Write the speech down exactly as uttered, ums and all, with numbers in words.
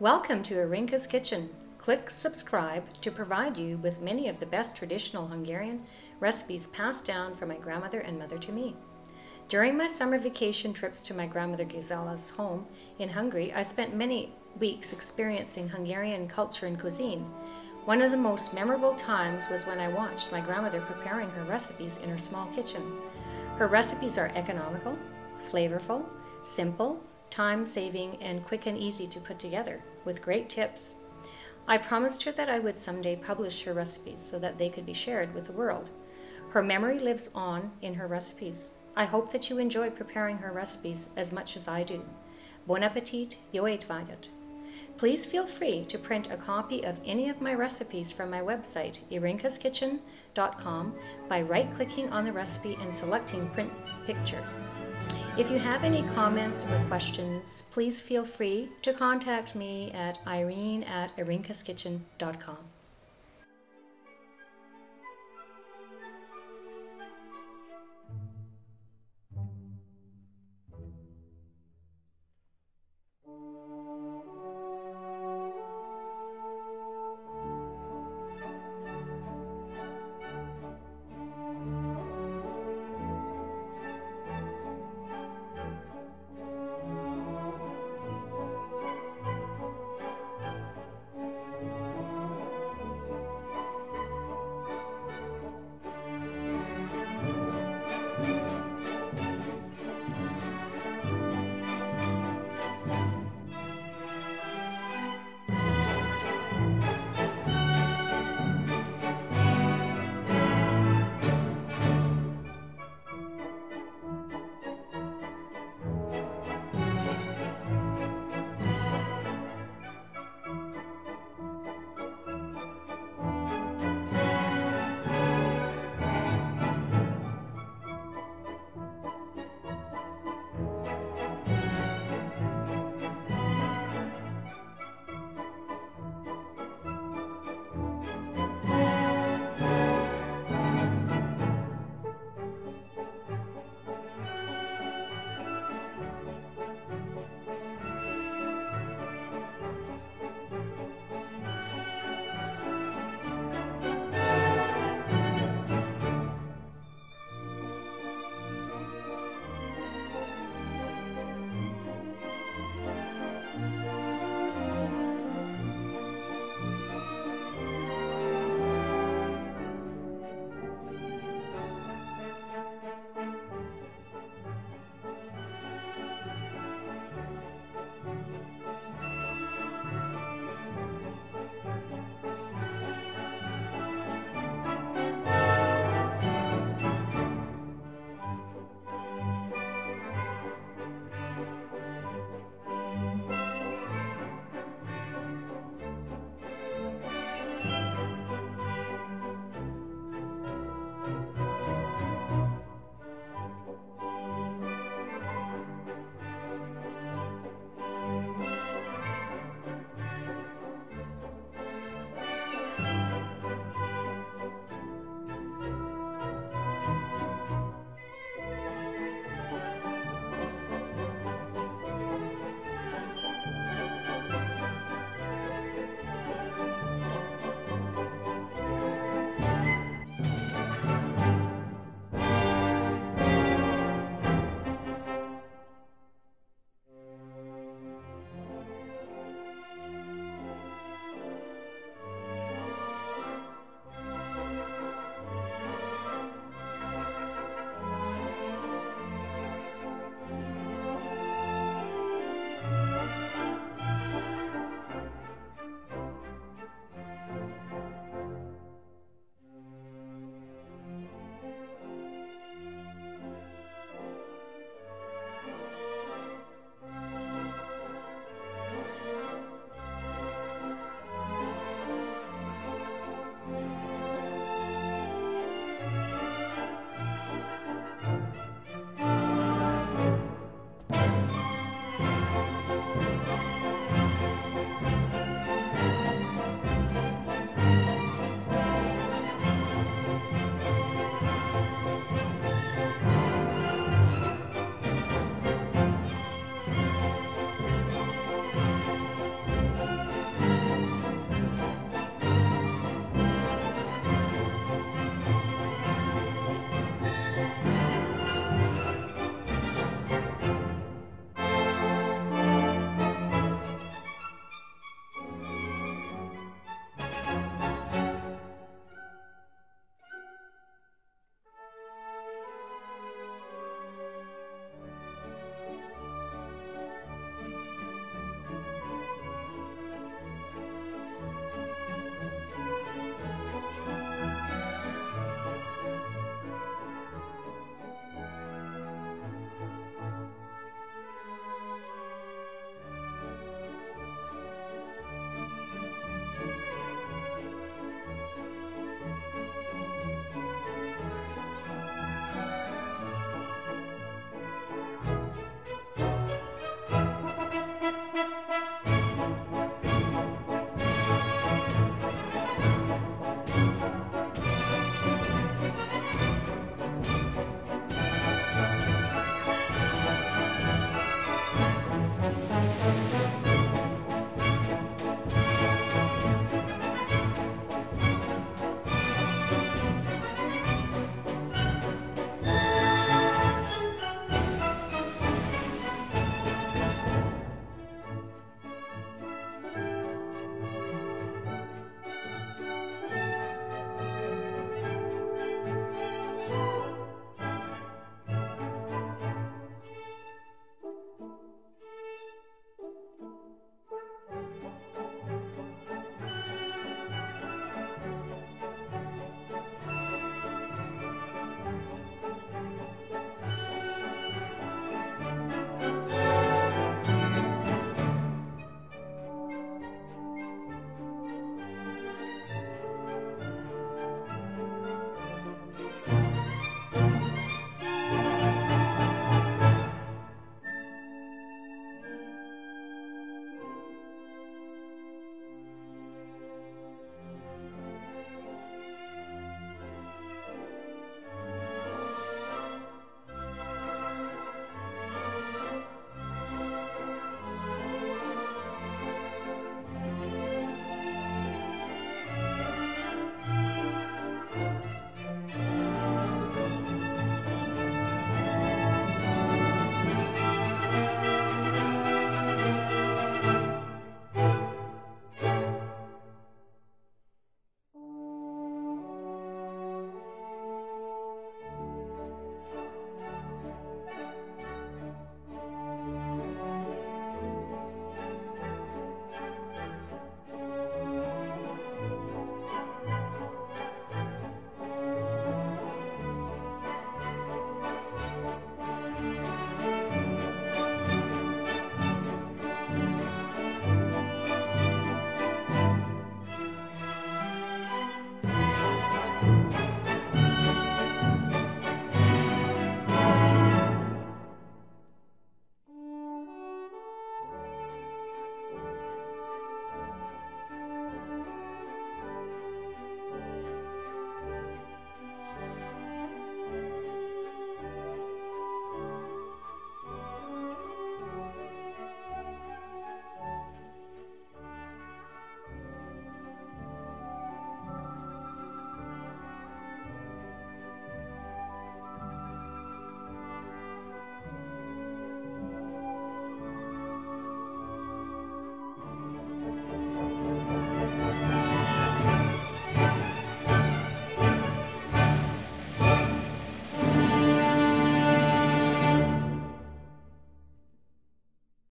Welcome to Irenkes Kitchen. Click subscribe to provide you with many of the best traditional Hungarian recipes passed down from my grandmother and mother to me. During my summer vacation trips to my grandmother Gizella's home in Hungary, I spent many weeks experiencing Hungarian culture and cuisine. One of the most memorable times was when I watched my grandmother preparing her recipes in her small kitchen. Her recipes are economical, flavorful, simple, time-saving, and quick and easy to put together, with great tips. I promised her that I would someday publish her recipes so that they could be shared with the world. Her memory lives on in her recipes. I hope that you enjoy preparing her recipes as much as I do. Bon appetit, jó étvágyat! Please feel free to print a copy of any of my recipes from my website, irenkes kitchen dot com, by right-clicking on the recipe and selecting Print Picture. If you have any comments or questions, please feel free to contact me at irene at irenkes kitchen dot com.